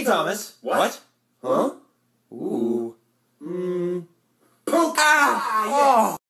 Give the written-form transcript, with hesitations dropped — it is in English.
Hey, Thomas. What? Huh? Ooh. Poke! Ah! Yeah. Oh.